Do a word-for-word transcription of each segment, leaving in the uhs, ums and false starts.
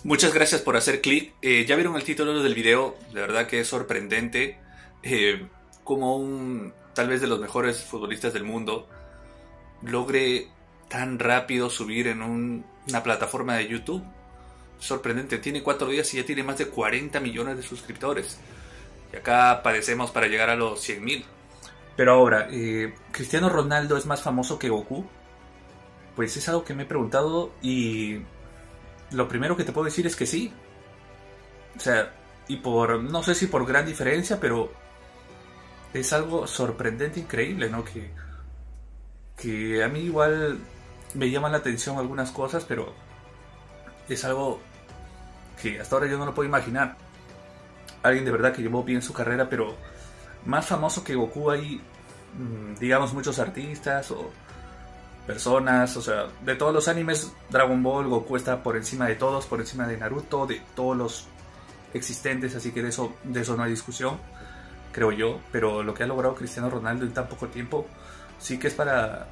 Muchas gracias por hacer clic. Eh, ya vieron el título del video, de verdad que es sorprendente eh, como un tal vez de los mejores futbolistas del mundo logre tan rápido subir en un, una plataforma de YouTube. Sorprendente, tiene cuatro días y ya tiene más de cuarenta millones de suscriptores. Y acá padecemos para llegar a los cien mil. Pero ahora, eh, ¿Cristiano Ronaldo es más famoso que Goku? Pues es algo que me he preguntado y lo primero que te puedo decir es que sí. O sea, y por, no sé si por gran diferencia, pero es algo sorprendente, increíble, ¿no? Que, que a mí igual me llaman la atención algunas cosas, pero es algo que hasta ahora yo no lo puedo imaginar. Alguien de verdad que llevó bien su carrera, pero más famoso que Goku hay, digamos, muchos artistas o personas, o sea, de todos los animes, Dragon Ball, Goku está por encima de todos, por encima de Naruto, de todos los existentes, así que de eso, de eso no hay discusión, creo yo. Pero lo que ha logrado Cristiano Ronaldo en tan poco tiempo, sí que es para,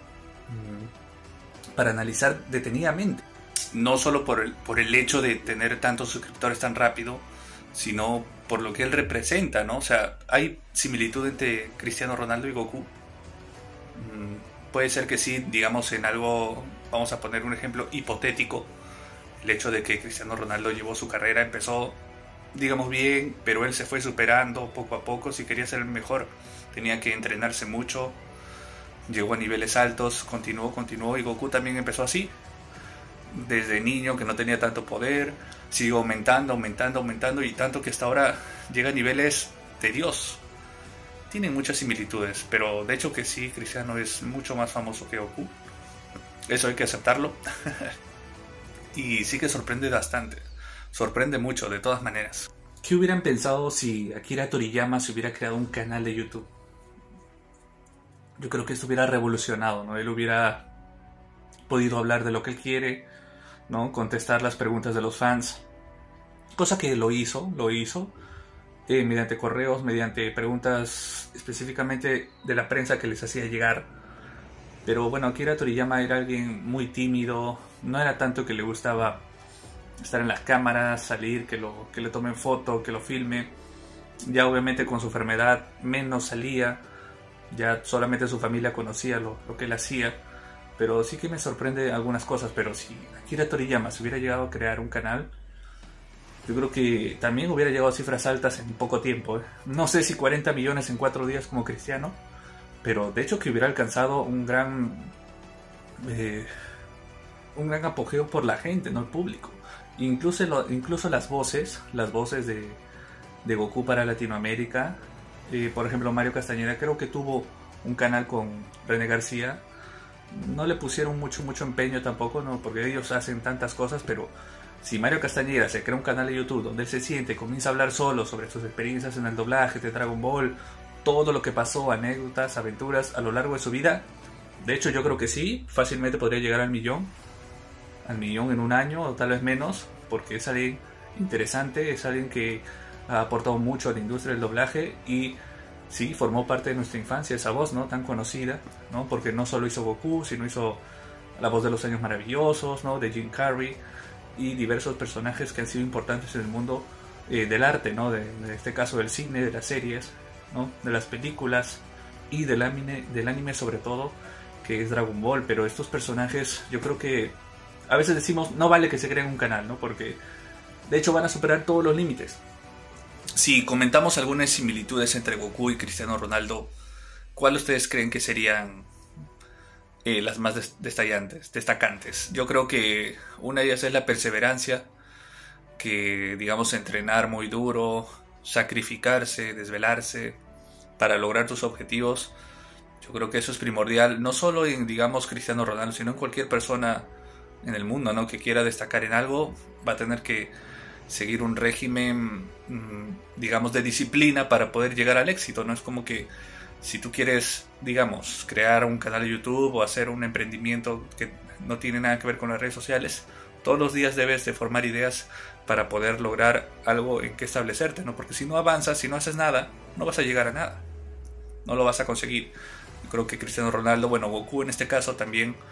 para analizar detenidamente. No solo por el, por el hecho de tener tantos suscriptores tan rápido, sino por lo que él representa, ¿no? O sea, hay similitud entre Cristiano Ronaldo y Goku. Puede ser que sí, digamos en algo, vamos a poner un ejemplo hipotético, el hecho de que Cristiano Ronaldo llevó su carrera, empezó, digamos bien, pero él se fue superando poco a poco. Si quería ser el mejor, tenía que entrenarse mucho, llegó a niveles altos, continuó, continuó, y Goku también empezó así, desde niño que no tenía tanto poder, siguió aumentando, aumentando, aumentando, y tanto que hasta ahora llega a niveles de Dios. Tienen muchas similitudes, pero de hecho que sí, Cristiano es mucho más famoso que Goku. Eso hay que aceptarlo. Y sí que sorprende bastante. Sorprende mucho, de todas maneras. ¿Qué hubieran pensado si Akira Toriyama se hubiera creado un canal de YouTube? Yo creo que esto hubiera revolucionado, ¿no? Él hubiera podido hablar de lo que él quiere, ¿no? Contestar las preguntas de los fans. Cosa que lo hizo, lo hizo. Eh, mediante correos, mediante preguntas específicamente de la prensa que les hacía llegar. Pero bueno, Akira Toriyama era alguien muy tímido, no era tanto que le gustaba estar en las cámaras, salir, que, lo, que le tomen foto, que lo filme. Ya obviamente con su enfermedad menos salía, ya solamente su familia conocía lo, lo que él hacía. Pero sí que me sorprende algunas cosas. Pero si Akira Toriyama se hubiera llegado a crear un canal, yo creo que también hubiera llegado a cifras altas en poco tiempo, ¿eh? No sé si cuarenta millones en cuatro días como Cristiano, pero de hecho que hubiera alcanzado un gran eh, un gran apogeo por la gente, no el público. Incluso, lo, incluso las voces, las voces de, de Goku para Latinoamérica, eh, por ejemplo Mario Castañeda, creo que tuvo un canal con René García. No le pusieron mucho mucho empeño tampoco, ¿no? Porque ellos hacen tantas cosas, pero si Mario Castañeda se crea un canal de YouTube donde él se siente, comienza a hablar solo sobre sus experiencias en el doblaje de Dragon Ball, todo lo que pasó, anécdotas, aventuras a lo largo de su vida, de hecho yo creo que sí, fácilmente podría llegar al millón, al millón en un año o tal vez menos, porque es alguien interesante, es alguien que ha aportado mucho a la industria del doblaje y sí, formó parte de nuestra infancia esa voz, ¿no? Tan conocida, ¿no? Porque no solo hizo Goku, sino hizo la voz de los Años Maravillosos, ¿no? De Jim Carrey y diversos personajes que han sido importantes en el mundo eh, del arte, ¿no? De, de este caso del cine, de las series, ¿no? De las películas y del anime, del anime sobre todo, que es Dragon Ball. Pero estos personajes, yo creo que a veces decimos, no vale que se creen un canal, ¿no? Porque de hecho van a superar todos los límites. Si comentamos algunas similitudes entre Goku y Cristiano Ronaldo, ¿cuál ustedes creen que serían Eh, las más des- destallantes, destacantes? Yo creo que una de ellas es la perseverancia, que digamos entrenar muy duro, sacrificarse, desvelarse para lograr tus objetivos. Yo creo que eso es primordial, no solo en, digamos, Cristiano Ronaldo, sino en cualquier persona en el mundo, ¿no? Que quiera destacar en algo, va a tener que seguir un régimen, digamos, de disciplina para poder llegar al éxito. No es como que si tú quieres, digamos, crear un canal de YouTube o hacer un emprendimiento que no tiene nada que ver con las redes sociales, todos los días debes de formar ideas para poder lograr algo en que establecerte, ¿no? Porque si no avanzas, si no haces nada, no vas a llegar a nada, no lo vas a conseguir. Yo creo que Cristiano Ronaldo, bueno, Goku en este caso también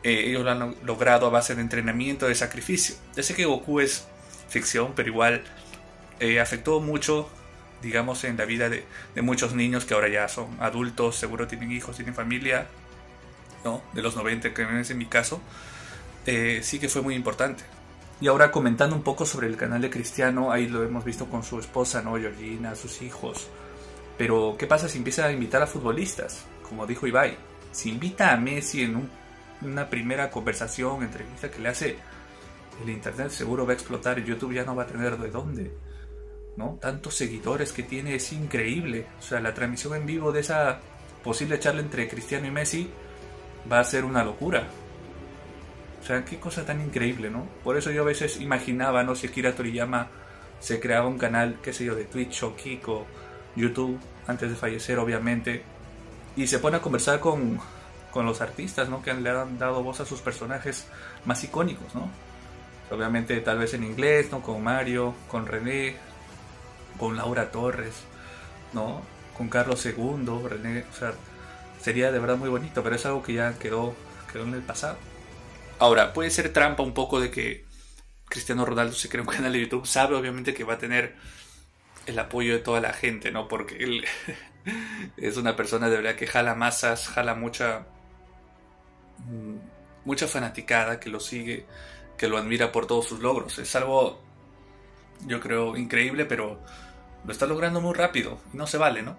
eh, ellos lo han logrado a base de entrenamiento, de sacrificio. Ya sé que Goku es ficción, pero igual eh, afectó mucho, digamos, en la vida de, de muchos niños que ahora ya son adultos, seguro tienen hijos, tienen familia, ¿no? De los noventa, que es en mi caso, eh, sí que fue muy importante. Y ahora comentando un poco sobre el canal de Cristiano, ahí lo hemos visto con su esposa, ¿no? Georgina, sus hijos. Pero, ¿qué pasa si empieza a invitar a futbolistas? Como dijo Ibai, si invita a Messi en un, una primera conversación, entrevista que le hace, el internet seguro va a explotar y YouTube ya no va a tener de dónde, ¿no? Tantos seguidores que tiene, es increíble. O sea, la transmisión en vivo de esa posible charla entre Cristiano y Messi va a ser una locura. O sea, qué cosa tan increíble, ¿no? Por eso yo a veces imaginaba, ¿no? Si Akira Toriyama se creaba un canal, qué sé yo, de Twitch o Kick o YouTube, antes de fallecer, obviamente, y se pone a conversar con, con los artistas, ¿no? Que le han dado voz a sus personajes más icónicos, ¿no? Obviamente, tal vez en inglés, ¿no? Con Mario, con René, con Laura Torres, ¿no? Con Carlos segundo, René, o sea, sería de verdad muy bonito, pero es algo que ya quedó, quedó en el pasado. Ahora, puede ser trampa un poco de que Cristiano Ronaldo se crea un canal de YouTube. Sabe obviamente que va a tener el apoyo de toda la gente, ¿no? Porque él es una persona de verdad que jala masas, jala mucha, mucha fanaticada que lo sigue, que lo admira por todos sus logros. Es algo, yo creo, increíble, pero lo está logrando muy rápido. Y no se vale, ¿no?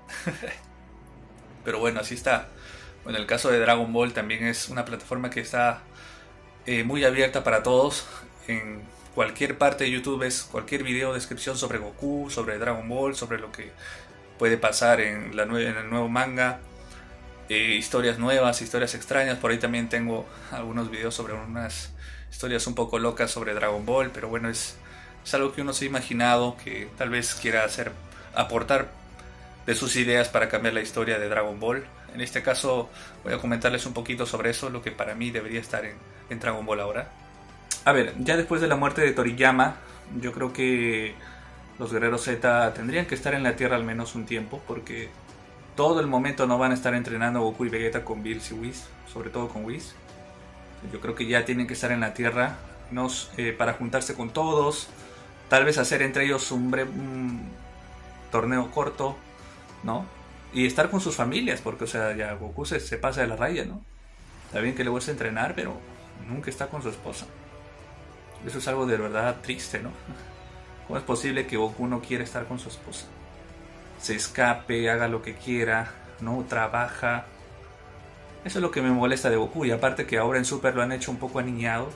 Pero bueno, así está. Bueno, el caso de Dragon Ball también es una plataforma que está Eh, muy abierta para todos. En cualquier parte de YouTube es cualquier video, descripción sobre Goku, sobre Dragon Ball, sobre lo que puede pasar en, la nue en el nuevo manga, eh, historias nuevas, historias extrañas. Por ahí también tengo algunos videos sobre unas historias un poco locas sobre Dragon Ball, pero bueno, es, es algo que uno se ha imaginado, que tal vez quiera hacer, aportar de sus ideas para cambiar la historia de Dragon Ball. En este caso voy a comentarles un poquito sobre eso, lo que para mí debería estar en, en Dragon Ball ahora. A ver, ya después de la muerte de Toriyama, yo creo que los Guerreros Z tendrían que estar en la Tierra al menos un tiempo, porque todo el momento no van a estar entrenando Goku y Vegeta con Bills y Whis, sobre todo con Whis. Yo creo que ya tienen que estar en la Tierra nos, eh, para juntarse con todos, tal vez hacer entre ellos un breve un torneo corto, ¿no? Y estar con sus familias, porque, o sea, ya Goku se, se pasa de la raya, ¿no? Está bien que le gusta entrenar, pero nunca está con su esposa. Eso es algo de verdad triste, ¿no? ¿Cómo es posible que Goku no quiera estar con su esposa? Se escape, haga lo que quiera, ¿no? Trabaja. Eso es lo que me molesta de Goku. Y aparte que ahora en Super lo han hecho un poco aniñado,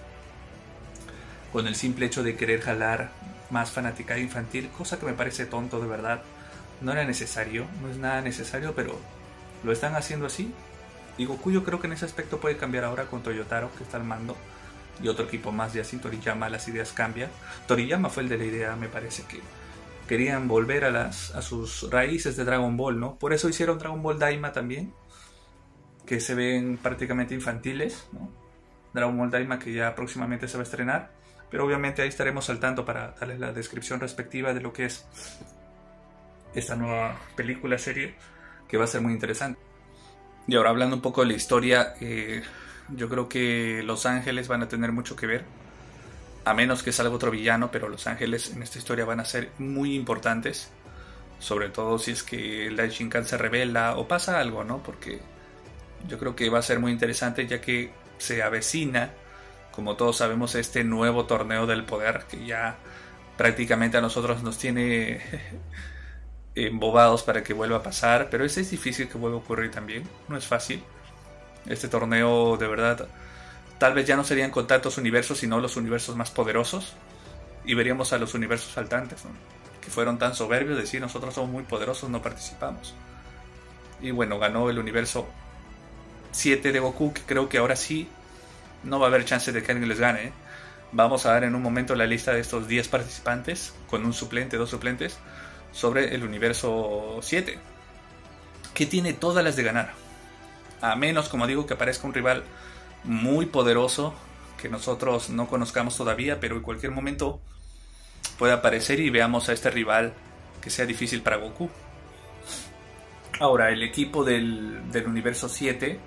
con el simple hecho de querer jalar más fanaticada infantil, cosa que me parece tonto, de verdad. No era necesario, no es nada necesario, pero lo están haciendo así. Y Goku yo creo que en ese aspecto puede cambiar ahora con Toyotaro, que está al mando, y otro equipo más, ya sin Toriyama las ideas cambian. Toriyama fue el de la idea, me parece que querían volver a, las, a sus raíces de Dragon Ball, ¿no? Por eso hicieron Dragon Ball Daima también, que se ven prácticamente infantiles, ¿no? Dragon Ball Daima que ya próximamente se va a estrenar, pero obviamente ahí estaremos al tanto para darles la descripción respectiva de lo que es esta nueva película, serie, que va a ser muy interesante. Y ahora hablando un poco de la historia, eh, yo creo que Los Ángeles van a tener mucho que ver, a menos que salga otro villano, pero Los Ángeles en esta historia van a ser muy importantes, sobre todo si es que el Daishinkan se revela o pasa algo, ¿no? Porque yo creo que va a ser muy interesante, ya que se avecina, como todos sabemos, este nuevo torneo del poder, que ya prácticamente a nosotros nos tiene embobados para que vuelva a pasar, pero ese es difícil que vuelva a ocurrir también, no es fácil. Este torneo de verdad, tal vez ya no serían con tantos universos, sino los universos más poderosos, y veríamos a los universos faltantes, ¿no? Que fueron tan soberbios de decir nosotros somos muy poderosos, no participamos. Y bueno, ganó el universo siete de Goku, que creo que ahora sí no va a haber chance de que alguien les gane, ¿eh? Vamos a dar en un momento la lista de estos diez participantes, con un suplente, dos suplentes, sobre el universo siete, que tiene todas las de ganar, a menos, como digo, que aparezca un rival muy poderoso que nosotros no conozcamos todavía, pero en cualquier momento puede aparecer y veamos a este rival que sea difícil para Goku. Ahora, el equipo del, del universo siete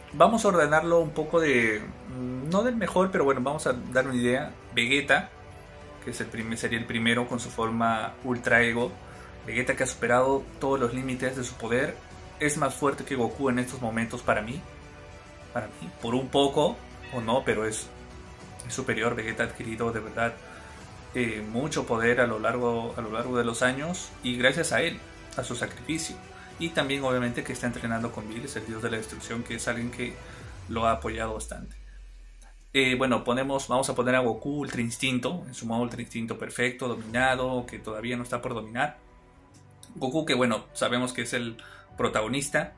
Vamos a ordenarlo un poco de... no del mejor, pero bueno, vamos a dar una idea. Vegeta, que es el primer, sería el primero con su forma Ultra Ego. Vegeta que ha superado todos los límites de su poder. Es más fuerte que Goku en estos momentos para mí. Para mí, por un poco o no, pero es, es superior. Vegeta ha adquirido de verdad eh, mucho poder a lo, largo, a lo largo de los años. Y gracias a él, a su sacrificio. Y también obviamente que está entrenando con Bills, el dios de la destrucción, que es alguien que lo ha apoyado bastante. Eh, bueno, ponemos, vamos a poner a Goku Ultra Instinto, en su modo Ultra Instinto perfecto, dominado, que todavía no está por dominar. Goku que bueno, sabemos que es el protagonista,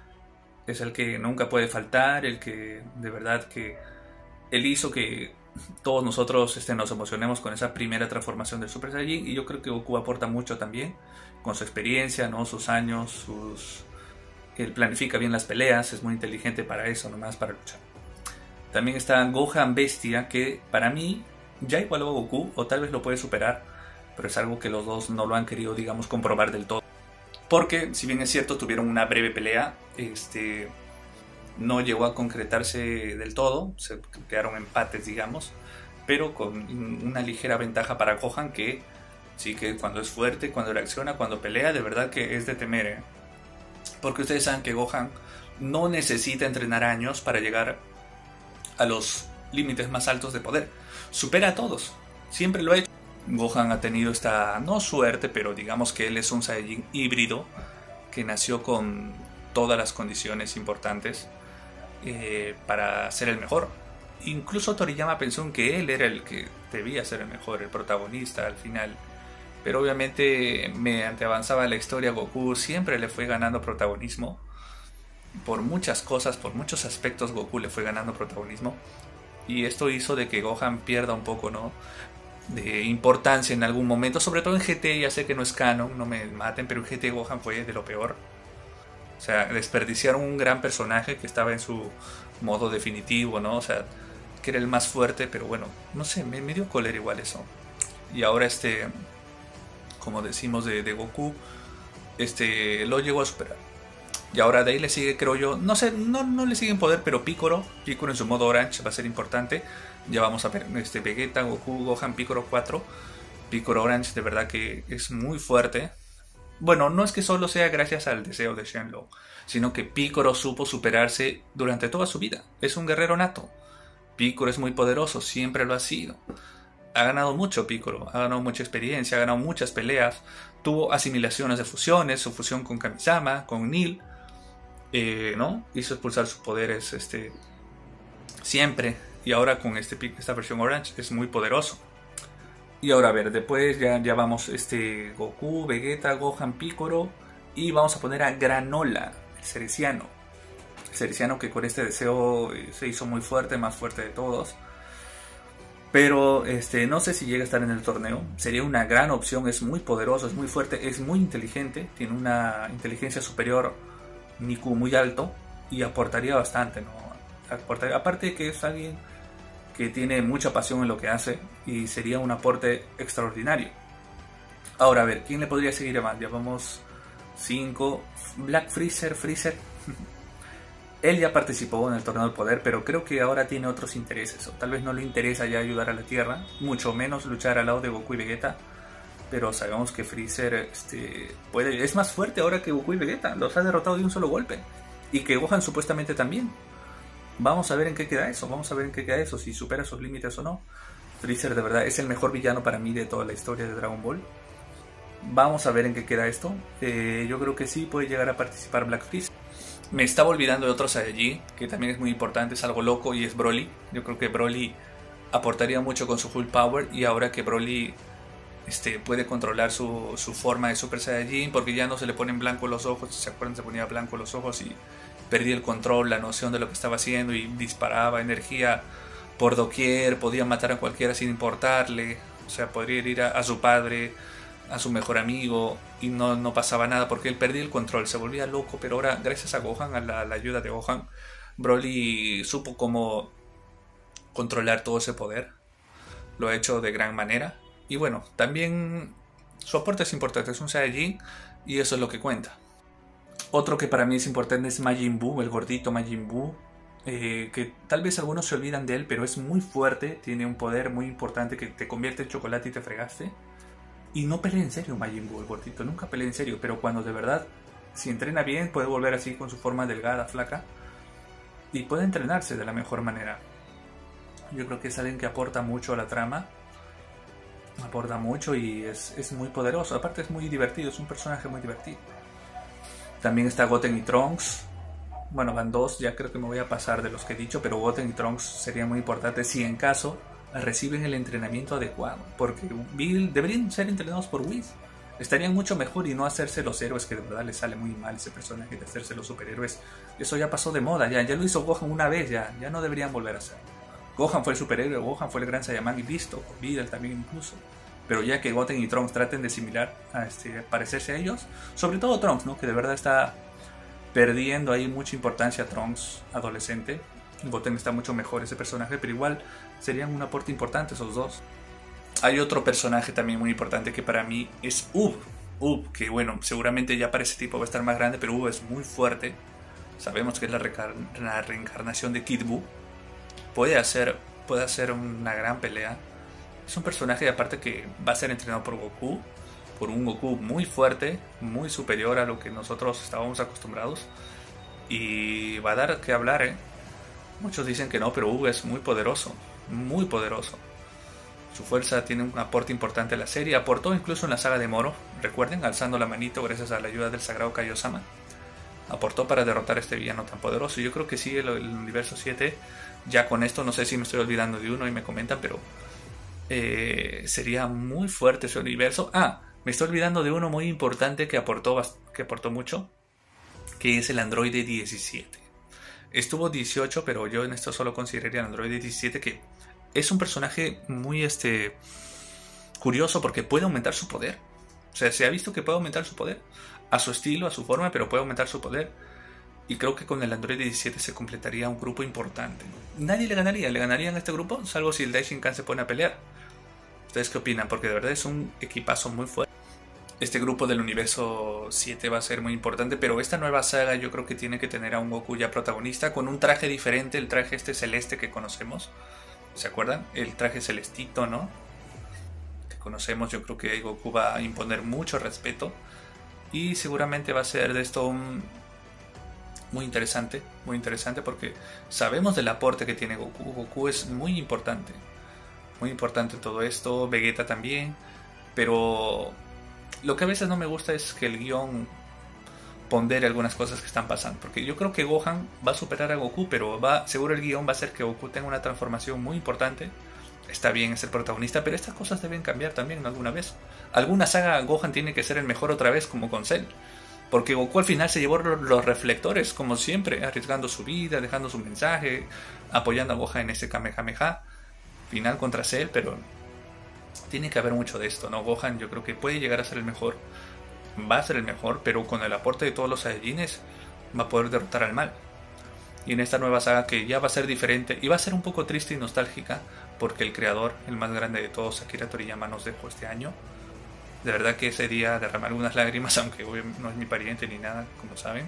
es el que nunca puede faltar, el que de verdad que él hizo que todos nosotros este, nos emocionemos con esa primera transformación del Super Saiyajin, y yo creo que Goku aporta mucho también con su experiencia, ¿no? Sus años, sus... él planifica bien las peleas, es muy inteligente para eso, nomás para luchar. También está Gohan Bestia, que para mí ya igualó a Goku, o tal vez lo puede superar, pero es algo que los dos no lo han querido, digamos, comprobar del todo. Porque, si bien es cierto, tuvieron una breve pelea, este, no llegó a concretarse del todo, se quedaron empates, digamos, pero con una ligera ventaja para Gohan, que sí que cuando es fuerte, cuando reacciona, cuando pelea, de verdad que es de temer, ¿eh? Porque ustedes saben que Gohan no necesita entrenar años para llegar a los límites más altos de poder. Supera a todos, siempre lo ha hecho. Gohan ha tenido esta, no suerte, pero digamos que él es un Saiyajin híbrido que nació con todas las condiciones importantes eh, para ser el mejor. Incluso Toriyama pensó en que él era el que debía ser el mejor, el protagonista al final. Pero obviamente, mediante avanzaba la historia, Goku siempre le fue ganando protagonismo. Por muchas cosas, por muchos aspectos, Goku le fue ganando protagonismo. Y esto hizo de que Gohan pierda un poco, ¿no?, de importancia en algún momento. Sobre todo en G T, ya sé que no es canon, no me maten, pero en G T Gohan fue de lo peor. O sea, desperdiciaron un gran personaje que estaba en su modo definitivo, ¿no? O sea, que era el más fuerte, pero bueno, no sé, me, me dio cólera igual eso. Y ahora este... como decimos de, de Goku, este, lo llegó a superar. Y ahora de ahí le sigue, creo yo, no sé, no, no le sigue en poder, pero Piccolo, Piccolo en su modo Orange va a ser importante. Ya vamos a ver este, Vegeta, Goku, Gohan, Piccolo cuatro. Piccolo Orange de verdad que es muy fuerte. Bueno, no es que solo sea gracias al deseo de Shenlong, sino que Piccolo supo superarse durante toda su vida. Es un guerrero nato. Piccolo es muy poderoso, siempre lo ha sido. Ha ganado mucho Piccolo, ha ganado mucha experiencia, ha ganado muchas peleas, tuvo asimilaciones de fusiones, su fusión con Kamisama, con Nil, eh, ¿no? Hizo expulsar sus poderes este, siempre, y ahora con este, esta versión Orange es muy poderoso. Y ahora a ver, después ya, ya vamos este, Goku, Vegeta, Gohan, Piccolo, y vamos a poner a Granola, el Cereciano. El Cereciano que con este deseo se hizo muy fuerte, más fuerte de todos. Pero este, no sé si llega a estar en el torneo. Sería una gran opción, es muy poderoso, es muy fuerte, es muy inteligente. Tiene una inteligencia superior, N I Q muy alto, y aportaría bastante, ¿no? Aportaría, aparte de que es alguien que tiene mucha pasión en lo que hace, y sería un aporte extraordinario. Ahora, a ver, ¿quién le podría seguir más? Ya vamos cinco. Black Freezer, Freezer. Él ya participó en el torneo del poder, pero creo que ahora tiene otros intereses. O tal vez no le interesa ya ayudar a la Tierra, mucho menos luchar al lado de Goku y Vegeta. Pero sabemos que Freezer este, puede, es más fuerte ahora que Goku y Vegeta. Los ha derrotado de un solo golpe. Y que Gohan supuestamente también. Vamos a ver en qué queda eso. Vamos a ver en qué queda eso. Si supera sus límites o no. Freezer de verdad es el mejor villano para mí de toda la historia de Dragon Ball. Vamos a ver en qué queda esto. Eh, yo creo que sí puede llegar a participar Black Freezer. Me estaba olvidando de otro Saiyajin que también es muy importante, es algo loco, y es Broly. Yo creo que Broly aportaría mucho con su Full Power, y ahora que Broly este, puede controlar su, su forma de Super Saiyajin, porque ya no se le ponen blanco los ojos. Si se acuerdan, se ponía blanco los ojos y perdía el control, la noción de lo que estaba haciendo, y disparaba energía por doquier, podía matar a cualquiera sin importarle. O sea, podría ir a, a su padre, a su mejor amigo, y no, no pasaba nada porque él perdía el control, se volvía loco. Pero ahora, gracias a Gohan, a la, a la ayuda de Gohan, Broly supo cómo controlar todo ese poder. Lo ha hecho de gran manera. Y bueno, también su aporte es importante, es un Saiyajin, y eso es lo que cuenta. Otro que para mí es importante es Majin Buu, el gordito Majin Buu. eh, que tal vez algunos se olvidan de él, pero es muy fuerte, tiene un poder muy importante que te convierte en chocolate y te fregaste. Y no pelea en serio Majin Buu, el gordito, nunca pelea en serio, pero cuando de verdad, si entrena bien, puede volver así con su forma delgada, flaca, y puede entrenarse de la mejor manera. Yo creo que es alguien que aporta mucho a la trama, aporta mucho y es, es muy poderoso, aparte es muy divertido, es un personaje muy divertido. También está Goten y Trunks. Bueno, van dos, ya creo que me voy a pasar de los que he dicho, pero Goten y Trunks serían muy importantes si en caso reciben el entrenamiento adecuado, porque Bill deberían ser entrenados por Whis. Estarían mucho mejor y no hacerse los héroes, que de verdad les sale muy mal ese personaje de hacerse los superhéroes. Eso ya pasó de moda, ya, ya lo hizo Gohan una vez, ya, ya no deberían volver a hacerlo. Gohan fue el superhéroe, Gohan fue el gran Saiyaman y listo, Videl también incluso. Pero ya que Goten y Trunks traten de similar, a este, parecerse a ellos, sobre todo Trunks, ¿no? Que de verdad está perdiendo ahí mucha importancia Trunks adolescente. Goten está mucho mejor ese personaje, pero igual serían un aporte importante esos dos. Hay otro personaje también muy importante que para mí es Ub. Ub, que bueno, seguramente ya para ese tipo va a estar más grande, pero Ub es muy fuerte. Sabemos que es la, la reencarnación de Kid Buu. Puede hacer, puede hacer una gran pelea. Es un personaje aparte que va a ser entrenado por Goku, por un Goku muy fuerte, muy superior a lo que nosotros estábamos acostumbrados. Y va a dar que hablar, ¿eh? Muchos dicen que no, pero Ub es muy poderoso, muy poderoso. Su fuerza tiene un aporte importante a la serie. Aportó incluso en la saga de Moro, recuerden, alzando la manito gracias a la ayuda del sagrado Kaiosama. Aportó para derrotar a este villano tan poderoso. Yo creo que sí, el, el universo siete, ya con esto, no sé si me estoy olvidando de uno y me comentan, pero eh, sería muy fuerte ese universo. Ah, me estoy olvidando de uno muy importante que aportó, que aportó mucho, que es el androide diecisiete. Estuvo dieciocho, pero yo en esto solo consideraría el androide diecisiete, que es un personaje muy este curioso porque puede aumentar su poder. O sea, se ha visto que puede aumentar su poder a su estilo, a su forma, pero puede aumentar su poder. Y creo que con el androide diecisiete se completaría un grupo importante. Nadie le ganaría, le ganarían a este grupo, salvo si el Daishinkan se pone a pelear. ¿Ustedes qué opinan? Porque de verdad es un equipazo muy fuerte. Este grupo del universo siete va a ser muy importante, pero esta nueva saga yo creo que tiene que tener a un Goku ya protagonista, con un traje diferente, el traje este celeste que conocemos. ¿Se acuerdan? El traje celestito, ¿no? Que conocemos, yo creo que Goku va a imponer mucho respeto. Y seguramente va a ser de esto un... muy interesante, muy interesante porque sabemos del aporte que tiene Goku. Goku es muy importante, muy importante en todo esto, Vegeta también, pero lo que a veces no me gusta es que el guión pondere algunas cosas que están pasando, porque yo creo que Gohan va a superar a Goku, pero va, seguro el guión va a hacer que Goku tenga una transformación muy importante. Está bien, es el protagonista, pero estas cosas deben cambiar también alguna vez. Alguna saga Gohan tiene que ser el mejor otra vez, como con Cell. Porque Goku al final se llevó los reflectores, como siempre, arriesgando su vida, dejando su mensaje, apoyando a Gohan en ese Kamehameha final contra Cell, pero tiene que haber mucho de esto, ¿no? Gohan yo creo que puede llegar a ser el mejor, va a ser el mejor, pero con el aporte de todos los Saiyajines va a poder derrotar al mal. Y en esta nueva saga que ya va a ser diferente, y va a ser un poco triste y nostálgica, porque el creador, el más grande de todos, Akira Toriyama, nos dejó este año. De verdad que ese día derramé algunas lágrimas, aunque no es mi pariente ni nada, como saben.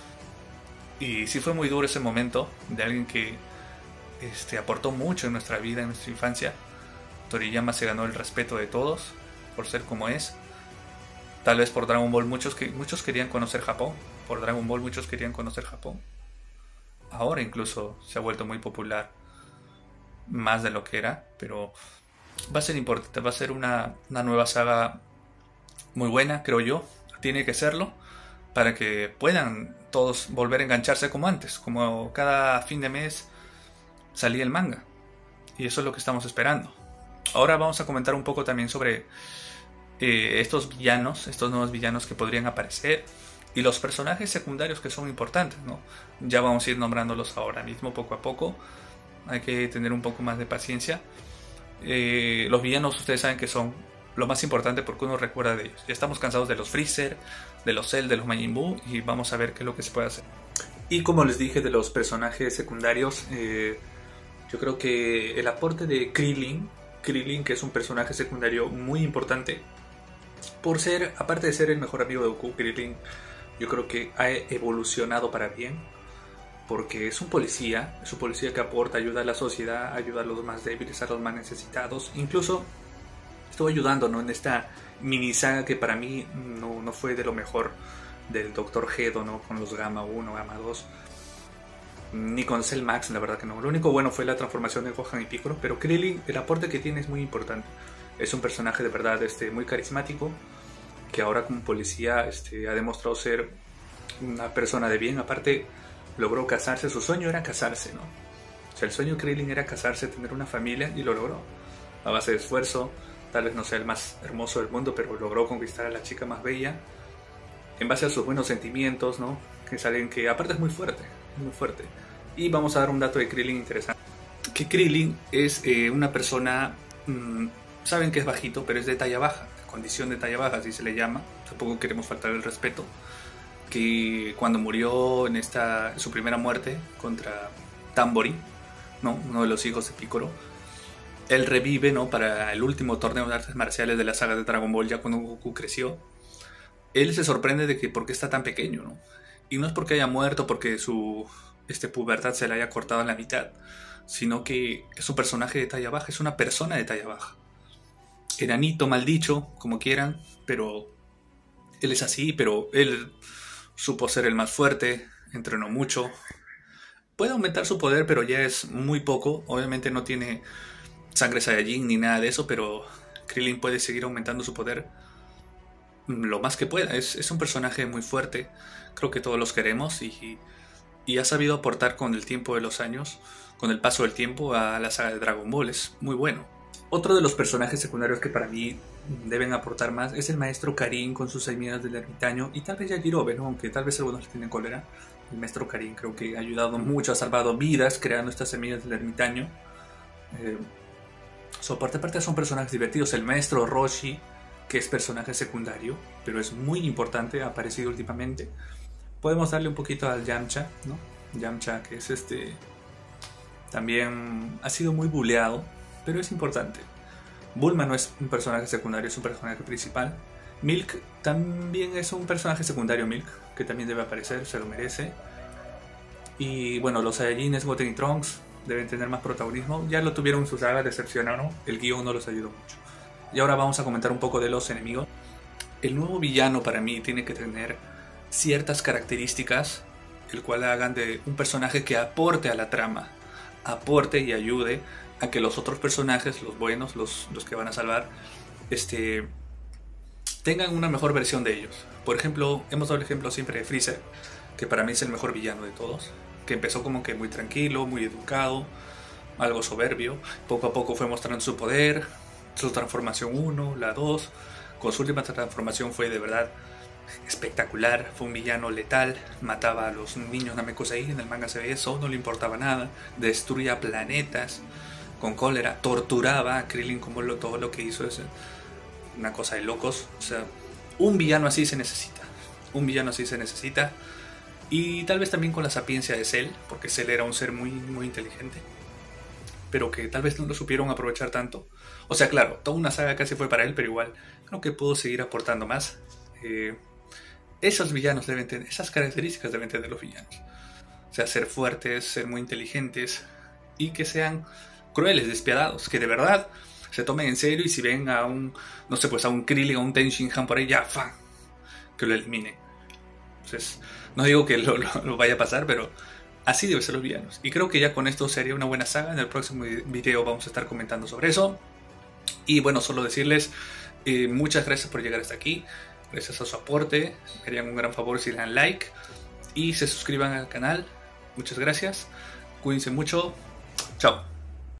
Y sí fue muy duro ese momento de alguien que este, aportó mucho en nuestra vida, en nuestra infancia. Toriyama se ganó el respeto de todos por ser como es. Tal vez por Dragon Ball muchos, que, muchos querían conocer Japón. Por Dragon Ball muchos querían conocer Japón. Ahora incluso se ha vuelto muy popular, más de lo que era, pero va a ser importante, va a ser una, una nueva saga muy buena, creo yo. Tiene que serlo para que puedan todos volver a engancharse como antes, como cada fin de mes salía el manga, y eso es lo que estamos esperando. Ahora vamos a comentar un poco también sobre eh, estos villanos, estos nuevos villanos que podrían aparecer y los personajes secundarios que son importantes, ¿no? Ya vamos a ir nombrándolos ahora mismo, poco a poco. Hay que tener un poco más de paciencia. Eh, los villanos, ustedes saben que son lo más importante porque uno recuerda de ellos. Ya estamos cansados de los Freezer, de los Cell, de los Majin Buu, y vamos a ver qué es lo que se puede hacer. Y como les dije de los personajes secundarios, eh, yo creo que el aporte de Krillin, Krillin, que es un personaje secundario muy importante, por ser, aparte de ser el mejor amigo de Goku, Krillin yo creo que ha evolucionado para bien. porque es un policía, es un policía que aporta, ayuda a la sociedad, ayuda a los más débiles, a los más necesitados. Incluso estuvo ayudando, ¿no?, en esta mini saga que para mí no, no fue de lo mejor del Doctor Gedo, ¿no?, con los Gamma uno, Gamma dos, ni con Cell Max, la verdad que no. Lo único bueno fue la transformación de Gohan y Piccolo, pero Krillin, el aporte que tiene es muy importante. Es un personaje de verdad este, muy carismático, que ahora como policía este, ha demostrado ser una persona de bien. Aparte, logró casarse, su sueño era casarse, ¿no? O sea, el sueño de Krillin era casarse, tener una familia, y lo logró. A base de esfuerzo, tal vez no sea el más hermoso del mundo, pero logró conquistar a la chica más bella, en base a sus buenos sentimientos, ¿no? Que es alguien que aparte es muy fuerte, muy fuerte. Y vamos a dar un dato de Krillin interesante. Que Krillin es eh, una persona, mmm, saben que es bajito, pero es de talla baja, condición de talla baja, así se le llama. Tampoco queremos faltar el respeto. Que cuando murió en esta su primera muerte contra Tambori, ¿no?, uno de los hijos de Piccolo, él revive, ¿no?, para el último torneo de artes marciales de la saga de Dragon Ball, ya cuando Goku creció. Él se sorprende de que por qué está tan pequeño, ¿no? Y no es porque haya muerto, porque su este, pubertad se le haya cortado en la mitad, sino que es un personaje de talla baja, es una persona de talla baja. Enanito, mal dicho, como quieran, pero él es así, pero él supo ser el más fuerte, entrenó mucho. Puede aumentar su poder, pero ya es muy poco. Obviamente no tiene sangre Saiyajin ni nada de eso, pero Krillin puede seguir aumentando su poder lo más que pueda. Es, es un personaje muy fuerte, creo que todos los queremos, y, y ha sabido aportar con el tiempo de los años, con el paso del tiempo, a la saga de Dragon Ball. Es muy bueno. Otro de los personajes secundarios que para mí deben aportar más es el maestro Karin con sus semillas del ermitaño, y tal vez Yajirobe, ¿no?, aunque tal vez algunos le tienen cólera. El maestro Karin creo que ha ayudado mucho, ha salvado vidas creando estas semillas del ermitaño. Eh, su parte aparte son personajes divertidos. El maestro Roshi, que es personaje secundario, pero es muy importante, ha aparecido últimamente. Podemos darle un poquito al Yamcha, ¿no? Yamcha, que es este... también ha sido muy buleado, pero es importante. Bulma no es un personaje secundario, es un personaje principal. Milk también es un personaje secundario, Milk, que también debe aparecer, se lo merece. Y bueno, los Saiyajines, Goten y Trunks deben tener más protagonismo. Ya lo tuvieron en su saga, decepcionaron, el guión no los ayudó mucho. Y ahora vamos a comentar un poco de los enemigos. El nuevo villano para mí tiene que tener ciertas características, el cual hagan de un personaje que aporte a la trama, aporte y ayude a que los otros personajes, los buenos, los, los que van a salvar, este, tengan una mejor versión de ellos. Por ejemplo, hemos dado el ejemplo siempre de Freezer, que para mí es el mejor villano de todos, que empezó como que muy tranquilo, muy educado, algo soberbio. Poco a poco fue mostrando su poder, su transformación uno, la dos. Con su última transformación fue de verdad espectacular. Fue un villano letal, mataba a los niños Namekusei, en el manga se ve eso, no le importaba nada, destruía planetas con cólera, torturaba a Krillin, como lo, todo lo que hizo es una cosa de locos. O sea, un villano así se necesita, un villano así se necesita. Y tal vez también con la sapiencia de Cell, porque Cell era un ser muy, muy inteligente, pero que tal vez no lo supieron aprovechar tanto. O sea, claro, toda una saga casi fue para él, pero igual creo que pudo seguir aportando más. Eh, esos villanos deben tener, esas características deben tener los villanos. O sea, ser fuertes, ser muy inteligentes, y que sean crueles, despiadados, que de verdad se tomen en serio, y si ven a un, no sé, pues a un Krillin o un Ten Shin Han por ahí, ya, ¡fan!, que lo eliminen. Entonces, no digo que lo, lo, lo vaya a pasar, pero así deben ser los villanos. Y creo que ya con esto sería una buena saga. En el próximo video vamos a estar comentando sobre eso. Y bueno, solo decirles eh, muchas gracias por llegar hasta aquí. Gracias a su aporte. Me harían un gran favor si le dan like y se suscriban al canal. Muchas gracias. Cuídense mucho. Chao.